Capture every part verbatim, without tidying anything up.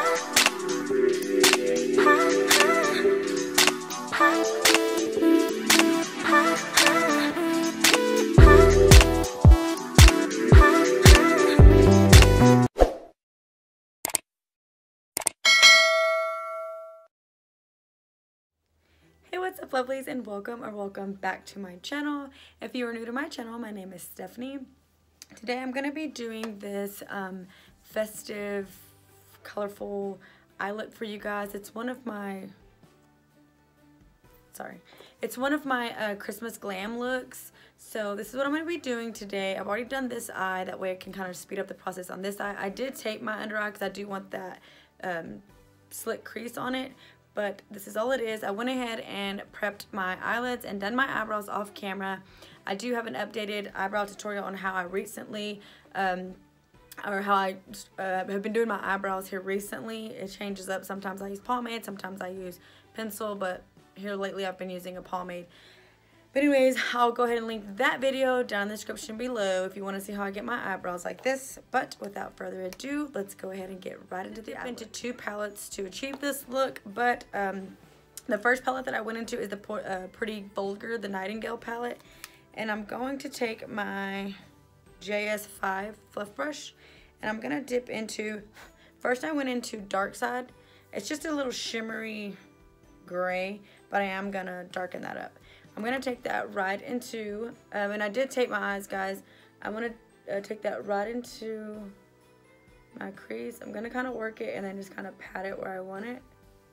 Hey, what's up lovelies, and welcome or welcome back to my channel. If you are new to my channel, my name is Stephanie. Today I'm going to be doing this um, festive, colorful eye look for you guys. It's one of my, sorry, it's one of my uh, Christmas glam looks. So this is what I'm going to be doing today. I've already done this eye, that way I can kind of speed up the process on this eye. I did tape my under eye because I do want that um, slick crease on it. But this is all it is. I went ahead and prepped my eyelids and done my eyebrows off camera. I do have an updated eyebrow tutorial on how I recently, um, or how I uh, have been doing my eyebrows here recently. It changes up. Sometimes I use pomade, sometimes I use pencil, but here lately I've been using a pomade. But anyways, I'll go ahead and link that video down in the description below if you want to see how I get my eyebrows like this. But without further ado, let's go ahead and get right into the into two palettes to achieve this look. But um, the first palette that I went into is the uh, Pretty Vulgar, the Nightingale palette. And I'm going to take my J S five fluff brush and I'm going to dip into, first I went into Dark Side. It's just a little shimmery gray, but I am going to darken that up. I'm going to take that right into, um, and I did tape my eyes, guys. I'm going to uh, take that right into my crease. I'm going to kind of work it and then just kind of pat it where I want it.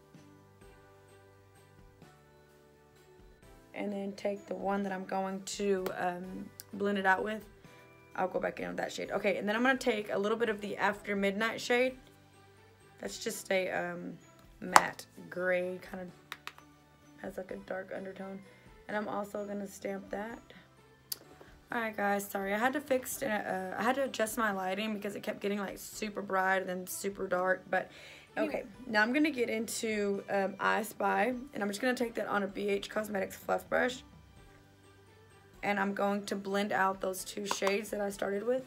And then take the one that I'm going to um, blend it out with. I'll go back in with that shade. Okay, and then I'm going to take a little bit of the After Midnight shade. That's just a um, matte gray, kind of has like a dark undertone. And I'm also going to stamp that. Alright guys, sorry. I had to fix, uh, I had to adjust my lighting because it kept getting like super bright and then super dark. But okay, now I'm going to get into um, I Spy. And I'm just going to take that on a B H Cosmetics fluff brush. And I'm going to blend out those two shades that I started with.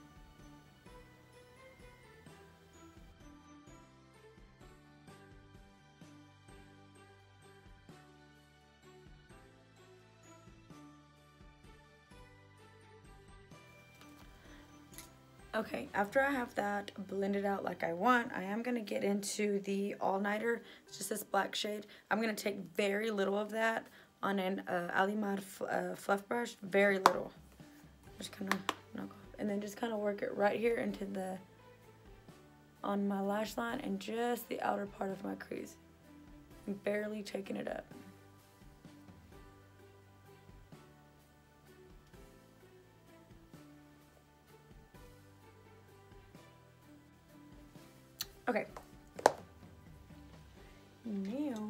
Okay, after I have that blended out like I want, I am going to get into the All Nighter. It's just this black shade. I'm going to take very little of that on an uh, Alimad uh, fluff brush. Very little. Just kind of knock off. And then just kind of work it right here into the, on my lash line and just the outer part of my crease. I'm barely taking it up. Okay, now,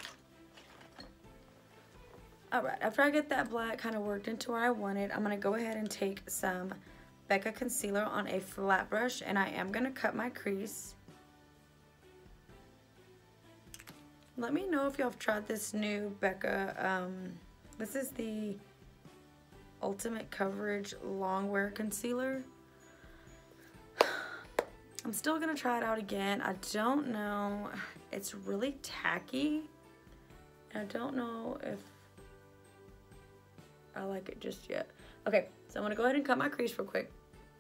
alright, after I get that black kind of worked into where I want it, I'm going to go ahead and take some Becca concealer on a flat brush, and I am going to cut my crease. Let me know if y'all have tried this new Becca, um, this is the Ultimate Coverage Longwear Concealer. I'm still going to try it out again. I don't know. It's really tacky. I don't know if I like it just yet. Okay, so I'm going to go ahead and cut my crease real quick.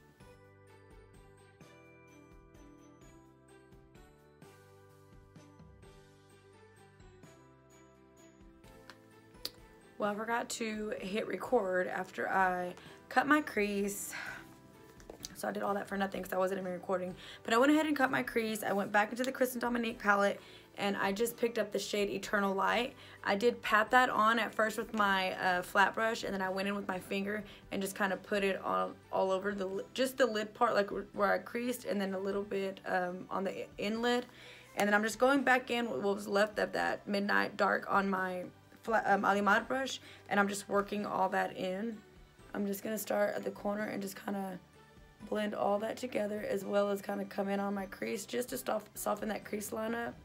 Well, I forgot to hit record after I cut my crease. So I did all that for nothing because I wasn't even recording. But I went ahead and cut my crease. I went back into the Kristen Dominique palette and I just picked up the shade Eternal Light. I did pat that on at first with my uh, flat brush, and then I went in with my finger and just kind of put it on all over the, just the lid part, like where I creased, and then a little bit um, on the inlid. And then I'm just going back in with what was left of that Midnight Dark on my flat, um, Alimad brush, and I'm just working all that in. I'm just going to start at the corner and just kind of blend all that together, as well as kind of come in on my crease just to stop, soften that crease line up.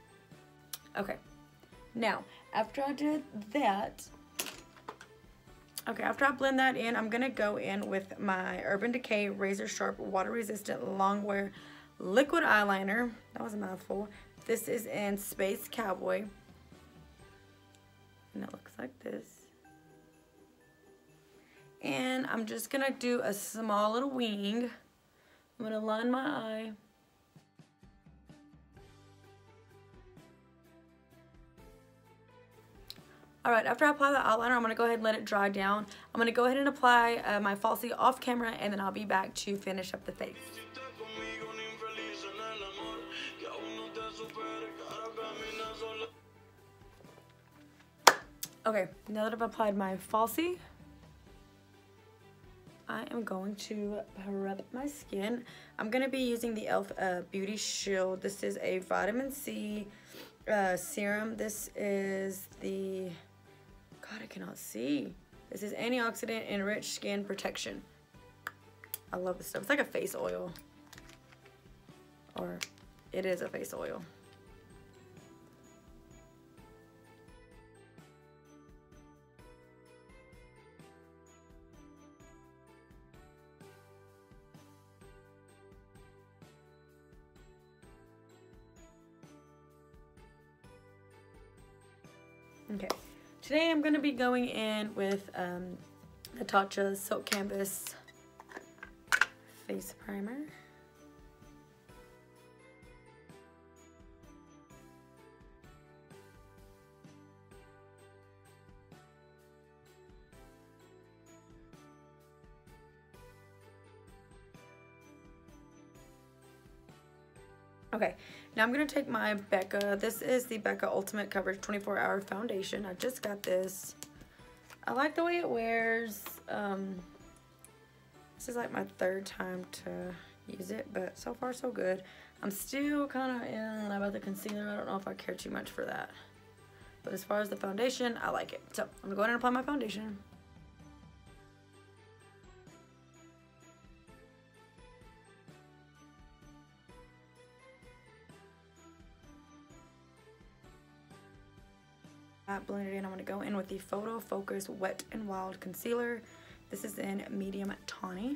Okay, now after I did that, Okay, after I blend that in, I'm going to go in with my Urban Decay Razor Sharp Water Resistant Longwear Liquid Eyeliner. That was a mouthful. This is in Space Cowboy. And it looks like this. And I'm just going to do a small little wing. I'm going to line my eye. Alright, after I apply the eyeliner, I'm going to go ahead and let it dry down. I'm going to go ahead and apply uh, my falsie off camera, and then I'll be back to finish up the face. Okay, now that I've applied my falsie, I am going to prep my skin. I'm going to be using the e l f uh, Beauty Shield. This is a vitamin C uh, serum. This is the... God, I cannot see. This is antioxidant enriched skin protection. I love this stuff. It's like a face oil. Or it is a face oil. Okay. Today I'm going to be going in with um, the Tatcha Silk Canvas Face Primer. Okay, now I'm going to take my Becca. This is the Becca Ultimate Coverage twenty-four hour Foundation. I just got this. I like the way it wears. Um, this is like my third time to use it, but so far so good. I'm still kind of in about the concealer. I don't know if I care too much for that. But as far as the foundation, I like it. So I'm going to go ahead and apply my foundation. Blended in, I'm going to go in with the Photo Focus Wet and Wild Concealer. This is in medium tawny.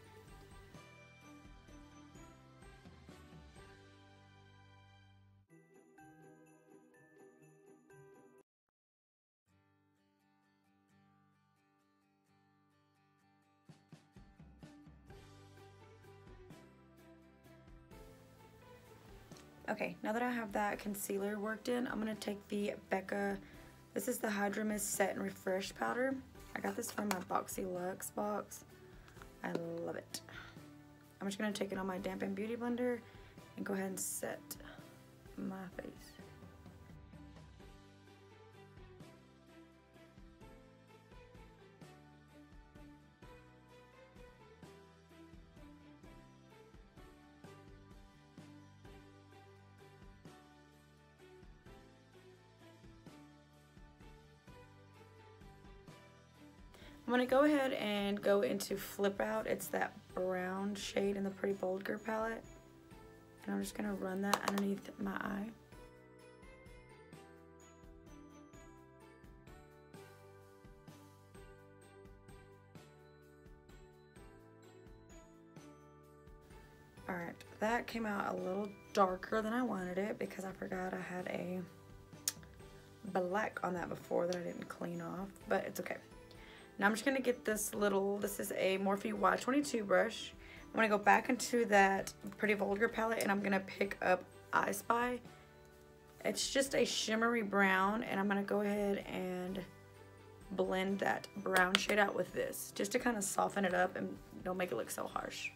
Okay, now that I have that concealer worked in, I'm going to take the Becca. This is the Hydra Mist Set and Refresh Powder. I got this from my Boxy Luxe box. I love it. I'm just going to take it on my Dampen Beauty Blender and go ahead and set my face. I'm going to go ahead and go into Flip Out. It's that brown shade in the Pretty Bold Girl palette. And I'm just going to run that underneath my eye. Alright, that came out a little darker than I wanted it because I forgot I had a black on that before that I didn't clean off, but it's okay. Now I'm just going to get this little, this is a Morphe Y twenty-two brush. I'm going to go back into that Pretty Vulgar palette and I'm going to pick up I Spy. It's just a shimmery brown and I'm going to go ahead and blend that brown shade out with this just to kind of soften it up and don't make it look so harsh.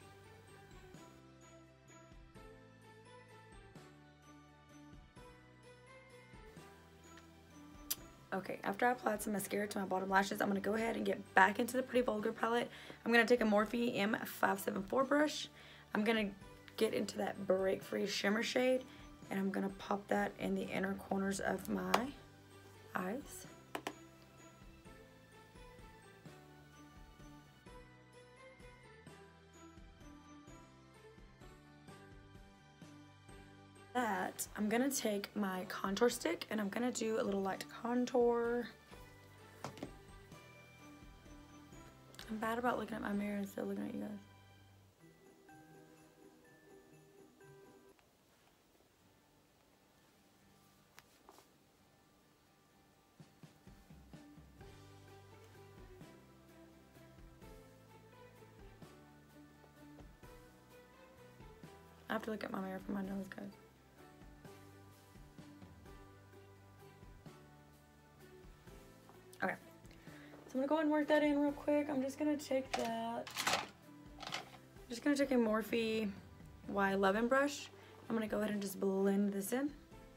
Okay, after I applied some mascara to my bottom lashes, I'm going to go ahead and get back into the Pretty Vulgar palette. I'm going to take a Morphe M five seven four brush. I'm going to get into that Break Free Shimmer shade, and I'm going to pop that in the inner corners of my eyes. That, I'm going to take my contour stick and I'm going to do a little light contour. I'm bad about looking at my mirror instead of looking at you guys. I have to look at my mirror for my nose, guys. Okay. So I'm gonna go ahead and work that in real quick. I'm just gonna take that. I'm just gonna take a Morphe Y eleven brush. I'm gonna go ahead and just blend this in.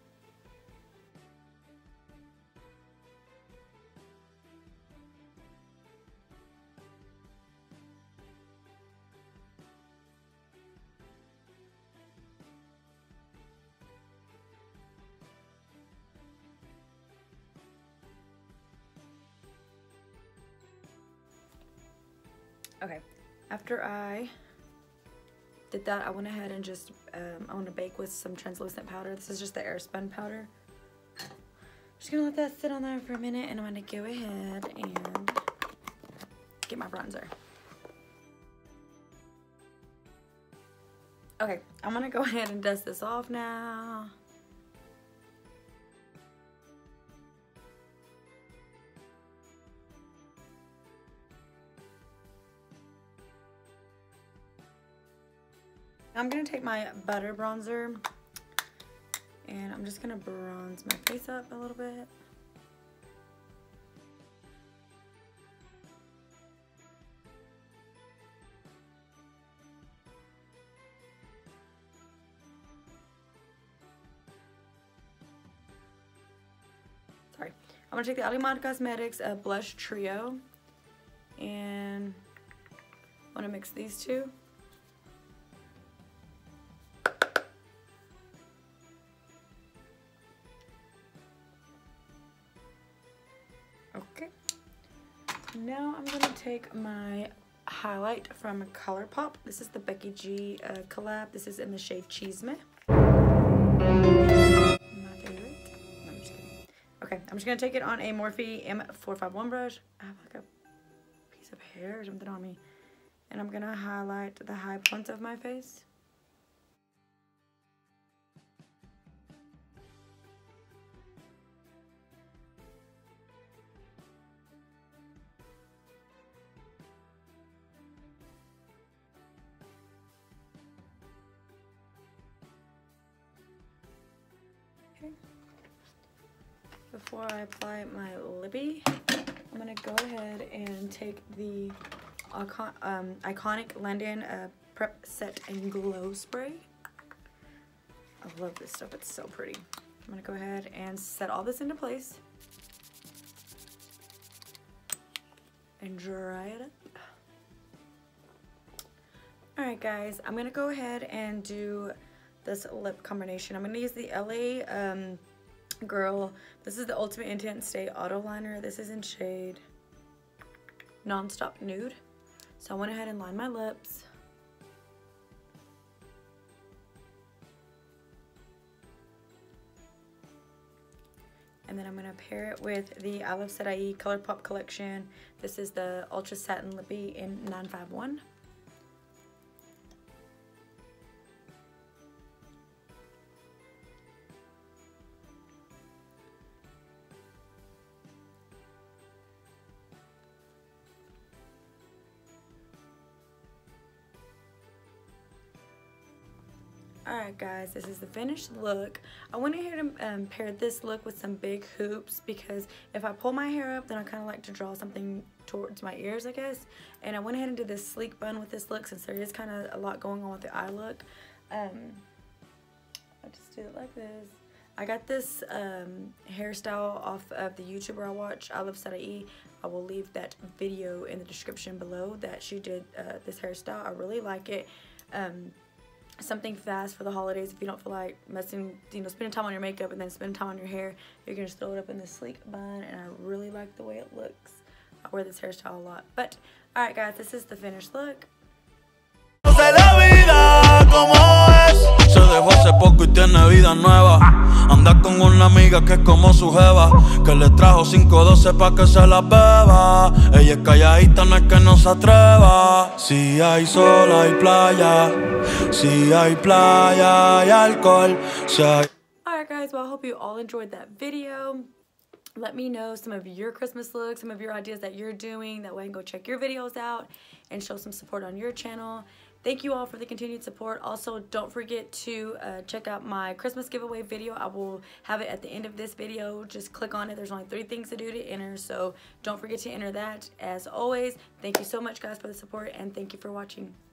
Okay, after I did that, I went ahead and just, um, I want to bake with some translucent powder. This is just the airspun powder. Just gonna let that sit on there for a minute, and I'm gonna go ahead and get my bronzer. Okay, I'm gonna go ahead and dust this off now. I'm gonna take my butter bronzer and I'm just gonna bronze my face up a little bit. Sorry. I'm gonna take the Alimad Cosmetics uh, Blush Trio and I'm gonna mix these two. Okay, now I'm going to take my highlight from ColourPop. This is the Becky G uh, collab. This is in the shade Cheese Me. My favorite. No, I'm just kidding. Okay, I'm just going to take it on a Morphe M four five one brush. I have like a piece of hair or something on me. And I'm going to highlight the high points of my face. Okay. Before I apply my lippy, I'm gonna go ahead and take the icon um, iconic London uh, Prep Set and Glow Spray. I love this stuff, it's so pretty. I'm gonna go ahead and set all this into place and dry it up. Alright guys, I'm gonna go ahead and do this lip combination. I'm gonna use the L A um, Girl. This is the Ultimate Intense Stay Auto Liner. This is in shade Nonstop Nude. So I went ahead and lined my lips. And then I'm gonna pair it with the I Love Sarai ColourPop collection. This is the Ultra Satin Lippy in nine five one. Alright guys, this is the finished look. I went ahead and um, paired this look with some big hoops because if I pull my hair up, then I kind of like to draw something towards my ears, I guess. And I went ahead and did this sleek bun with this look since there is kind of a lot going on with the eye look. Um, I just did it like this. I got this um, hairstyle off of the YouTuber I watch, I Love Sarai. I will leave that video in the description below that she did uh, this hairstyle. I really like it. Um, something fast for the holidays if you don't feel like messing, you know, spending time on your makeup and then spending time on your hair. You can just throw it up in this sleek bun, and I really like the way it looks. I wear this hairstyle a lot. But alright guys, this is the finished look. poco y tiene vida nueva. Anda con una amiga que es como su jeva, que le trajo cinco doce pa' que se la beba. Ella es calladita, no es que no se atreva. Si hay sol, hay playa. Si hay playa, hay alcohol. Si hay... Alright guys, well I hope you all enjoyed that video. Let me know some of your Christmas looks, some of your ideas that you're doing. That way I can go check your videos out and show some support on your channel. Thank you all for the continued support. Also, don't forget to uh, check out my Christmas giveaway video. I will have it at the end of this video. Just click on it. There's only three things to do to enter, so don't forget to enter that. As always, thank you so much guys for the support, and thank you for watching.